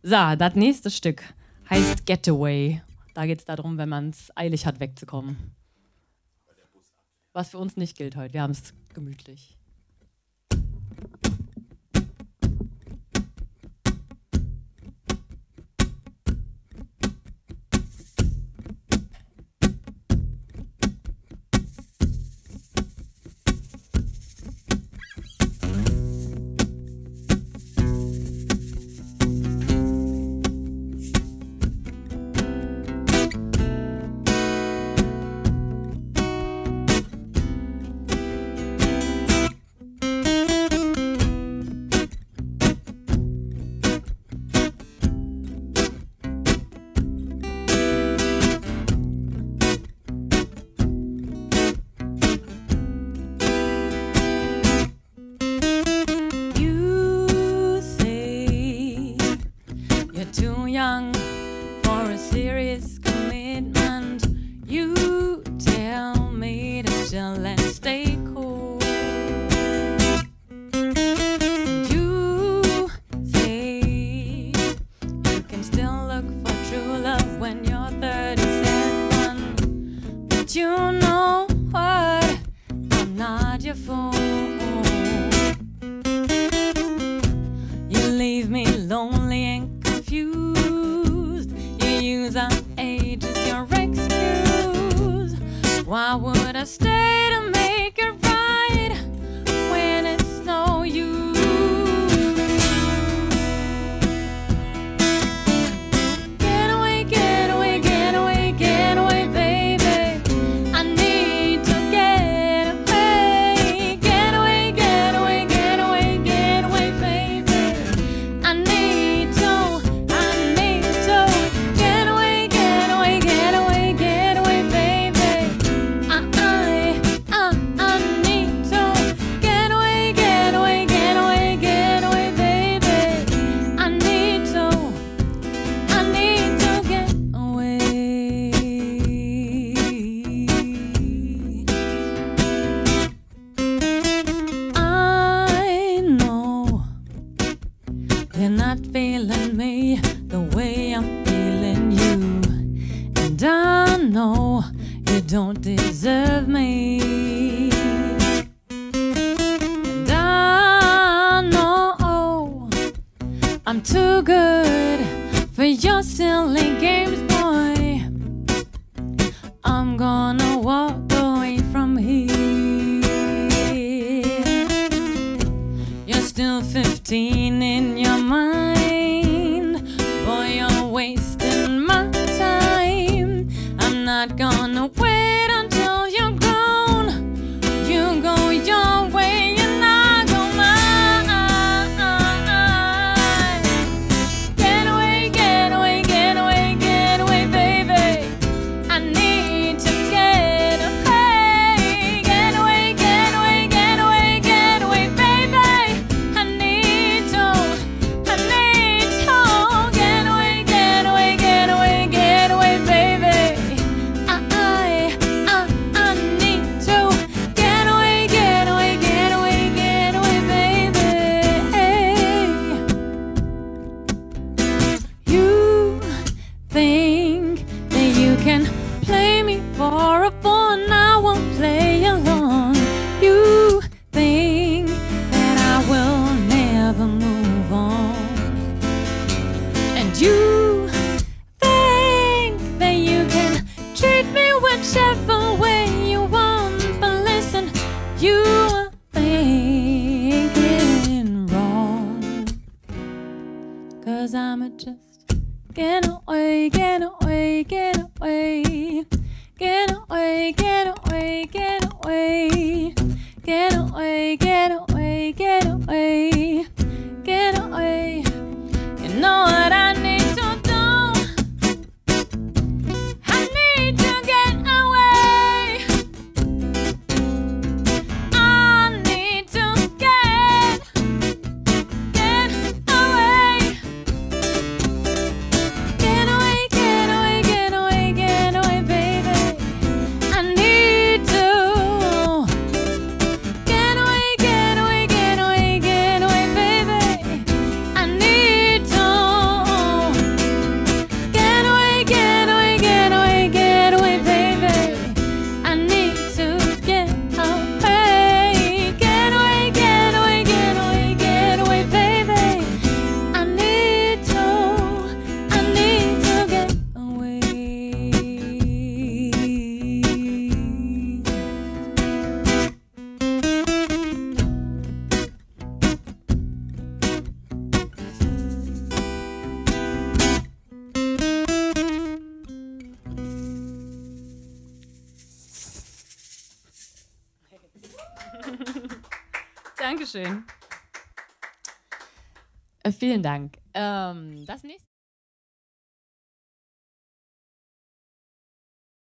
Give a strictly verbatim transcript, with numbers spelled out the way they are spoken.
So, das nächste Stück heißt Getaway. Da geht es darum, wenn man es eilig hat, wegzukommen. Was für uns nicht gilt heute. Wir haben es gemütlich. Young for a serious commitment. You tell me to chill and stay cool. And you say you can still look for true love when you're thirty-seven. But you know what? I'm not your fool. You leave me lonely and confused. Use our age as your excuse. Why would I stay to make it right when it's no use? Get away, get away, get away, get away, baby. I need to get away. Get away, get away, get away, get away, baby. I need to, I need to. You're not feeling me the way I'm feeling you. And I know you don't deserve me. And I know I'm too good for your silly games, boy. I'm gonna walk away from here. You're still fifteen in your mind. Boy, you're wasting my time. I'm not gonna wait until you're grown. You go your way and I go mine. Get away, get away, get away, get away, baby. I need to get away. Get away, get away, get away, get away, baby. I need to, I need to get away, get away, get away, get away, baby. I, I, I, I need to get away, get away, get away, get away, baby. You think that you can play me for a fool and I won't play along. You think that I will never move on. And you think that you can treat me whichever way you want. But listen, you are thinking wrong. Cause I'm just get away, get away, get away. Get away, get away, get away. Get away, get away, get away. Get away. You know what I need to do? I need to get away. I need to get, get away. Get away, get away, get away, get away, baby. I need to get away, get away, get away, get away. Dankeschön. Äh, vielen Dank. Ähm, das nächste